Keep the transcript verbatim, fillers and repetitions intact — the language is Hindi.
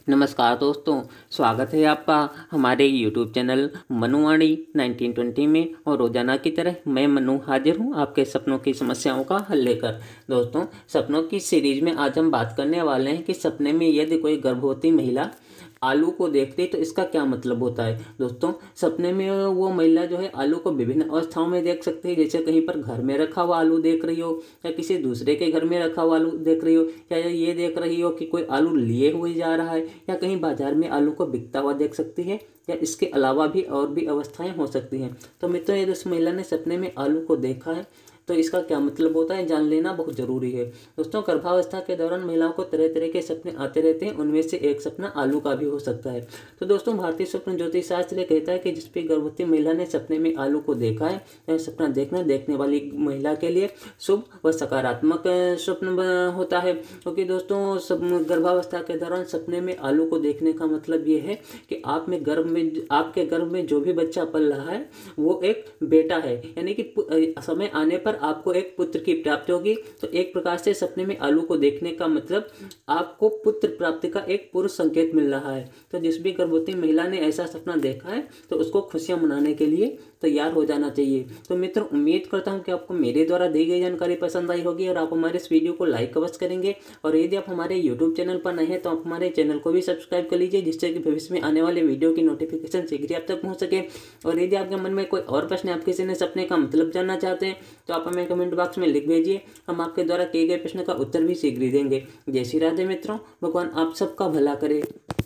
नमस्कार दोस्तों, स्वागत है आपका हमारे YouTube channel Manuvani nineteen twenty में। और रोजाना की तरह मैं मनु हाजिर हूँ आपके सपनों की समस्याओं का हल लेकर। दोस्तों, सपनों की सीरीज में आज हम बात करने वाले हैं कि सपने में यदि कोई गर्भवती महिला आलू को देखती है तो इसका क्या मतलब होता है। दोस्तों, सपने में वो महिला जो है आलू को विभिन्न अवस्थाओं में देख सकती है, जैसे कहीं पर घर में रखा हुआ आलू देख रही हो, या किसी दूसरे के घर में रखा हुआ आलू देख रही हो, या ये देख रही हो कि कोई आलू लिए हुए जा रहा है, या कहीं बाजार में आलू को बिकता हुआ देख सकती है, या इसके अलावा भी और भी अवस्थाएं हो सकती हैं। तो मित्रों, यदि उस महिला ने सपने में आलू को देखा है तो इसका क्या मतलब होता है, जान लेना बहुत जरूरी है। दोस्तों, गर्भावस्था के दौरान महिलाओं को तरह तरह के सपने आते रहते हैं, उनमें से एक सपना आलू का भी हो सकता है। तो दोस्तों, भारतीय स्वप्न ज्योतिष शास्त्र कहता है कि जिस भी गर्भवती महिला ने सपने में आलू को देखा है, यह सपना देखना देखने वाली महिला के लिए शुभ व सकारात्मक स्वप्न होता है। क्योंकि दोस्तों, सब गर्भावस्था के दौरान सपने में आलू को देखने का मतलब ये है कि आप में गर्भ में आपके गर्भ में जो भी बच्चा पल रहा है वो एक बेटा है, यानी कि समय आने पर आपको एक पुत्र की प्राप्ति होगी। तो एक प्रकार से सपने में आलू को देखने का मतलब आपको पुत्र प्राप्ति का एक पूर्व संकेत मिल रहा है। तो जिस भी गर्भवती महिला ने ऐसा सपना देखा है तो उसको खुशियां मनाने के लिए तैयार हो जाना चाहिए। तो मित्रों, उम्मीद करता हूं कि आपको मेरे द्वारा दी गई जानकारी पसंद आई होगी और आप हमारे इस वीडियो को लाइक अवश्य करेंगे। और यदि आप हमारे यूट्यूब चैनल पर नए हैं तो आप हमारे चैनल को भी सब्सक्राइब कर लीजिए, जिससे कि भविष्य में आने वाले वीडियो की नोटिफिकेशन शीघ्र आप तक पहुंच सके। और यदि आपके मन में कोई और प्रश्न, आप किसी ने सपने का मतलब जानना चाहते हैं तो आप हमें कमेंट बॉक्स में लिख भेजिए, हम आपके द्वारा किए गए प्रश्न का उत्तर भी शीघ्र देंगे। जय श्री राधे मित्रों, भगवान आप सबका भला करे।